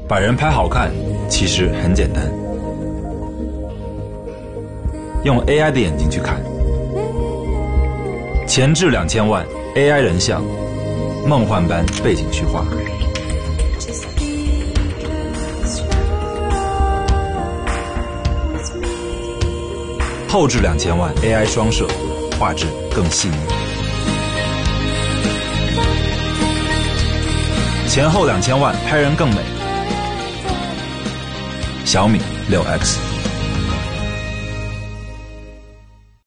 把人拍好看其实很简单，用 AI 的眼睛去看，前置2000万 AI 人像，梦幻般背景虚化，后置2000万 AI 双摄，画质更细腻，前后2000万拍人更美。小米6X。